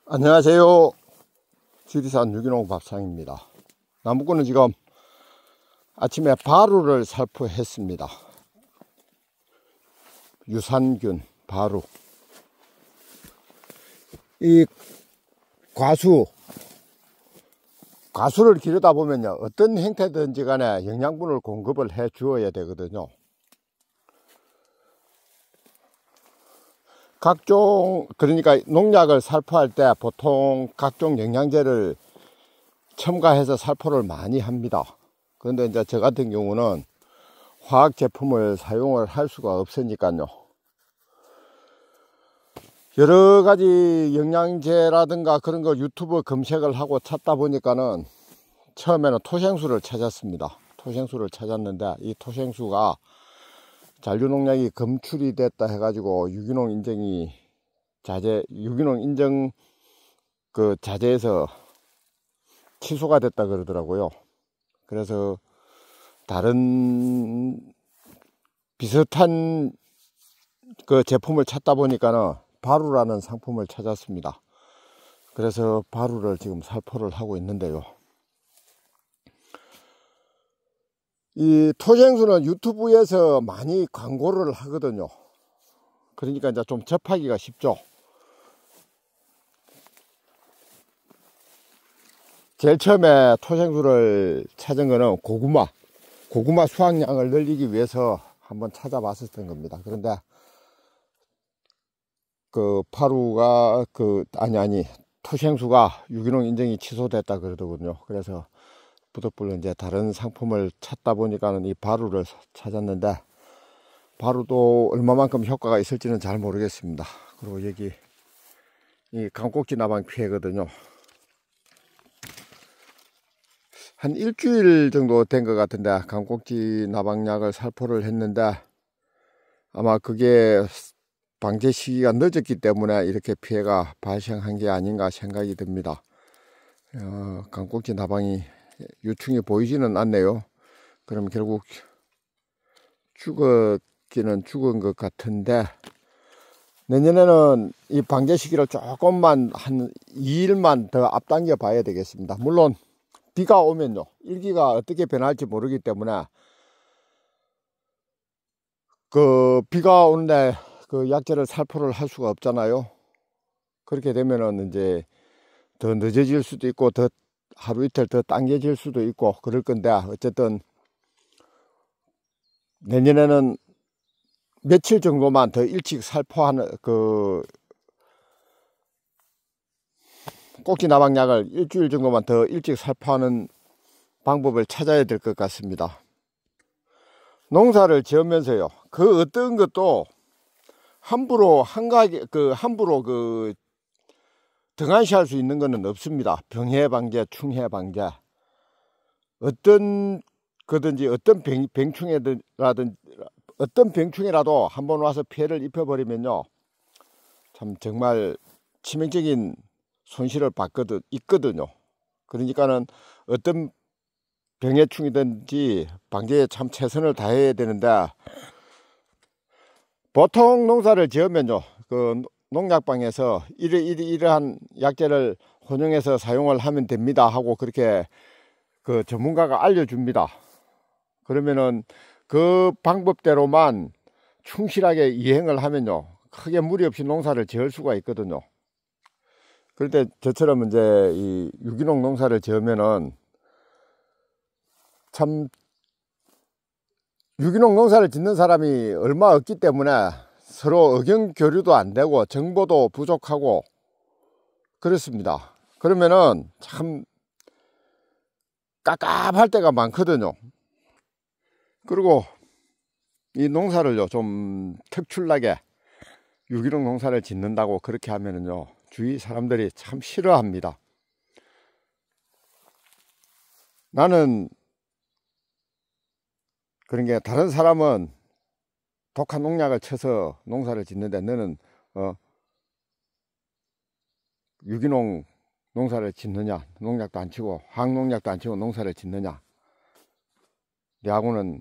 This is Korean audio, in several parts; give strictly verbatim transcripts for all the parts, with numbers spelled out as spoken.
안녕하세요. 지리산 유기농 밥상입니다. 나무꾼은 지금 아침에 바루를 살포했습니다. 유산균 바루. 이 과수 과수를 기르다 보면요, 어떤 형태든지 간에 영양분을 공급을 해 주어야 되거든요. 각종, 그러니까 농약을 살포할 때 보통 각종 영양제를 첨가해서 살포를 많이 합니다. 그런데 이제 저 같은 경우는 화학 제품을 사용을 할 수가 없으니까요, 여러 가지 영양제라든가 그런 거 유튜브 검색을 하고 찾다 보니까는 처음에는 토생수를 찾았습니다. 토생수를 찾았는데 이 토생수가 잔류농약이 검출이 됐다 해가지고 유기농 인증이 자제, 유기농 인증 그 자제에서 취소가 됐다 그러더라고요. 그래서 다른 비슷한 그 제품을 찾다 보니까는 바루라는 상품을 찾았습니다. 그래서 바루를 지금 살포를 하고 있는데요. 이 토생수는 유튜브에서 많이 광고를 하거든요. 그러니까 이제 좀 접하기가 쉽죠. 제일 처음에 토생수를 찾은 거는 고구마, 고구마 수확량을 늘리기 위해서 한번 찾아봤었던 겁니다. 그런데 그 바루가 그 아니 아니 토생수가 유기농 인증이 취소됐다 그러더군요. 그래서 부득불 이제 다른 상품을 찾다 보니까는 이 바루를 찾았는데, 바루도 얼마만큼 효과가 있을지는 잘 모르겠습니다. 그리고 여기 이 강꼭지 나방 피해거든요. 한 일주일 정도 된 것 같은데 강꼭지 나방약을 살포를 했는데, 아마 그게 방제 시기가 늦었기 때문에 이렇게 피해가 발생한 게 아닌가 생각이 듭니다. 어, 강꼭지 나방이 유충이 보이지는 않네요. 그럼 결국 죽었기는 죽은 것 같은데, 내년에는 이 방제 시기를 조금만 한 이 일만 더 앞당겨 봐야 되겠습니다. 물론 비가 오면요, 일기가 어떻게 변할지 모르기 때문에 그 비가 오는데 그 약재를 살포를 할 수가 없잖아요. 그렇게 되면은 이제 더 늦어질 수도 있고 더 하루 이틀 더 당겨질 수도 있고 그럴 건데, 어쨌든 내년에는 며칠 정도만 더 일찍 살포하는 그 꼭지 나방약을 일주일 정도만 더 일찍 살포하는 방법을 찾아야 될 것 같습니다. 농사를 지으면서요, 그 어떤 것도 함부로 한가지 그 함부로 그 등한시할 수 있는 것은 없습니다. 병해 방제, 충해 방제, 어떤 거든지 어떤 병, 병충해라든 어떤 병충해라도 한번 와서 피해를 입혀버리면요, 참 정말 치명적인 손실을 받거든 있거든요. 그러니까는 어떤 병해충이든지 방제에 참 최선을 다해야 되는데, 보통 농사를 지으면요, 그 농약방에서 이러, 이러, 이러한 약재를 혼용해서 사용을 하면 됩니다 하고 그렇게 그 전문가가 알려줍니다. 그러면은 그 방법대로만 충실하게 이행을 하면요, 크게 무리 없이 농사를 지을 수가 있거든요. 그런데 저처럼 이제 이 유기농 농사를 지으면은 참 유기농 농사를 짓는 사람이 얼마 없기 때문에 서로 의견 교류도 안 되고 정보도 부족하고 그렇습니다. 그러면은 참 깝깝할 때가 많거든요. 그리고 이 농사를요 좀 특출나게 유기농 농사를 짓는다고 그렇게 하면은요, 주위 사람들이 참 싫어합니다. 나는 그런 게, 다른 사람은 독한 농약을 쳐서 농사를 짓는데 너는 어, 유기농 농사를 짓느냐, 농약도 안 치고 화학농약도 안 치고 농사를 짓느냐, 내하고는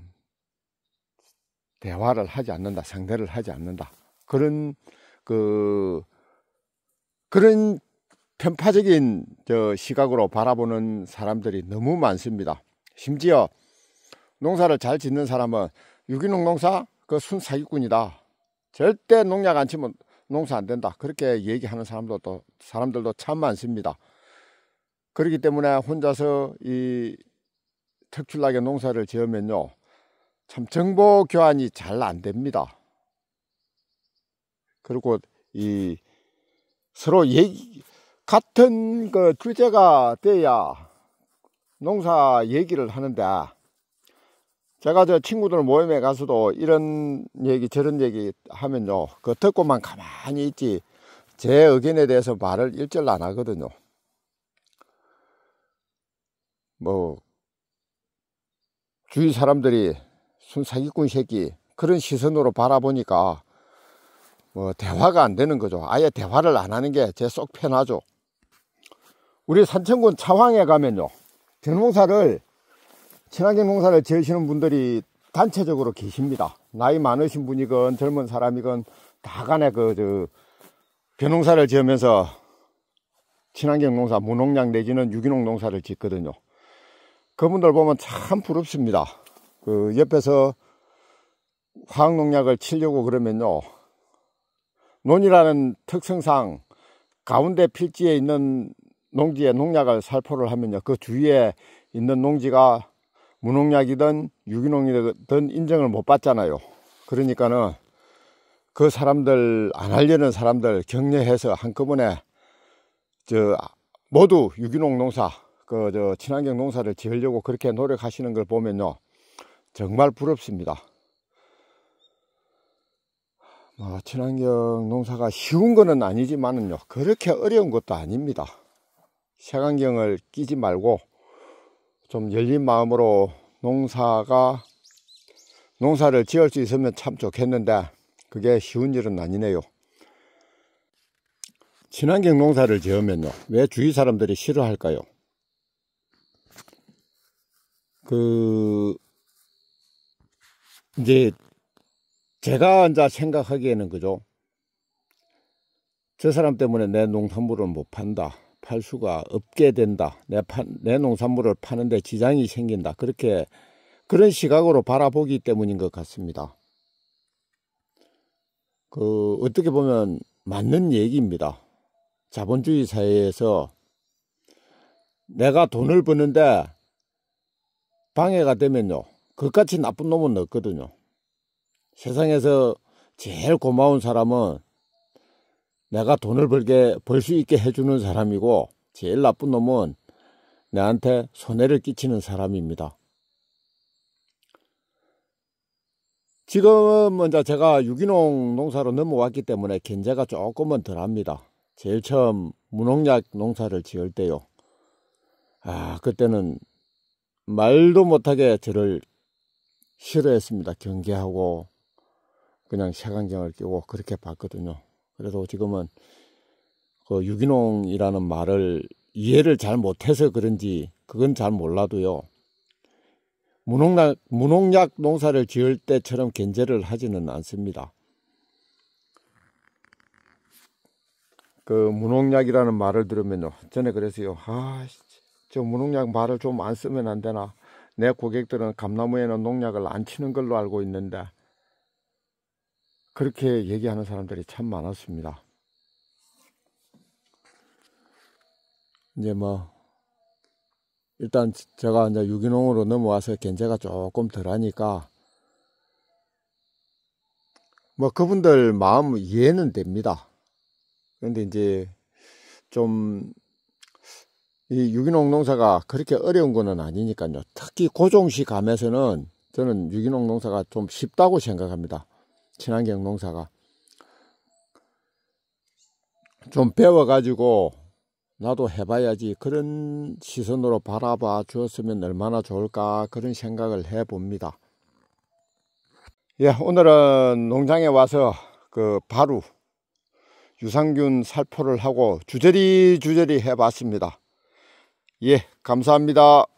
대화를 하지 않는다, 상대를 하지 않는다, 그런 그 그런 편파적인 저 시각으로 바라보는 사람들이 너무 많습니다. 심지어 농사를 잘 짓는 사람은 유기농 농사 그 순사기꾼이다, 절대 농약 안 치면 농사 안 된다, 그렇게 얘기하는 사람들도 사람들도 참 많습니다. 그렇기 때문에 혼자서 이 특출나게 농사를 지으면요 참 정보 교환이 잘 안 됩니다. 그리고 이 서로 얘기 같은 그 주제가 돼야 농사 얘기를 하는데, 제가 저 친구들 모임에 가서도 이런 얘기 저런 얘기 하면요 그 듣고만 가만히 있지 제 의견에 대해서 말을 일절 안 하거든요. 뭐 주위 사람들이 순사기꾼 새끼 그런 시선으로 바라보니까 뭐 대화가 안 되는 거죠. 아예 대화를 안 하는 게 제 속 편하죠. 우리 산청군 차황에 가면요 벼농사를 친환경 농사를 지으시는 분들이 단체적으로 계십니다. 나이 많으신 분이건 젊은 사람이건 다 간에 그 저 벼농사를 지으면서 친환경 농사, 무농약 내지는 유기농 농사를 짓거든요. 그분들 보면 참 부럽습니다. 그 옆에서 화학농약을 치려고 그러면요 논이라는 특성상 가운데 필지에 있는 농지에 농약을 살포를 하면요 그 주위에 있는 농지가 무농약이든 유기농이든 인정을 못 받잖아요. 그러니까는 그 사람들 안 하려는 사람들 격려해서 한꺼번에 저 모두 유기농 농사 그 저 친환경 농사를 지으려고 그렇게 노력하시는 걸 보면요 정말 부럽습니다. 뭐 친환경 농사가 쉬운 거는 아니지만은요 그렇게 어려운 것도 아닙니다. 색안경을 끼지 말고 좀 열린 마음으로 농사가 농사를 지을 수 있으면 참 좋겠는데 그게 쉬운 일은 아니네요. 친환경 농사를 지으면요 왜 주위 사람들이 싫어할까요? 그 이제 제가 이제 생각하기에는 그죠, 저 사람 때문에 내 농산물을 못 판다, 팔 수가 없게 된다, 내, 파, 내 농산물을 파는데 지장이 생긴다, 그렇게 그런 시각으로 바라보기 때문인 것 같습니다. 그 어떻게 보면 맞는 얘기입니다. 자본주의 사회에서 내가 돈을 버는데 방해가 되면요 그같이 나쁜 놈은 없거든요. 세상에서 제일 고마운 사람은 내가 돈을 벌게 벌 수 있게 해주는 사람이고, 제일 나쁜 놈은 내한테 손해를 끼치는 사람입니다. 지금은 이제 제가 유기농 농사로 넘어왔기 때문에 견제가 조금은 덜합니다. 제일 처음 무농약 농사를 지을 때요, 아 그때는 말도 못하게 저를 싫어했습니다. 경계하고 그냥 색안경을 끼고 그렇게 봤거든요. 그래서 지금은 그 유기농이라는 말을 이해를 잘 못해서 그런지 그건 잘 몰라도요 무농약, 무농약 농사를 지을 때처럼 견제를 하지는 않습니다. 그 무농약이라는 말을 들으면요 전에 그랬어요. 아, 저 무농약 말을 좀 안 쓰면 안 되나, 내 고객들은 감나무에는 농약을 안 치는 걸로 알고 있는데, 그렇게 얘기하는 사람들이 참 많았습니다. 이제 뭐 일단 제가 이제 유기농으로 넘어와서 견제가 조금 덜하니까 뭐 그분들 마음 이해는 됩니다. 그런데 이제 좀 이 유기농 농사가 그렇게 어려운 거는 아니니까요. 특히 고종시 감에서는 저는 유기농 농사가 좀 쉽다고 생각합니다. 친환경 농사가 좀 배워가지고 나도 해봐야지 그런 시선으로 바라봐 주었으면 얼마나 좋을까, 그런 생각을 해봅니다. 예, 오늘은 농장에 와서 그 바로 유산균 살포를 하고 주저리 주저리 해봤습니다. 예, 감사합니다.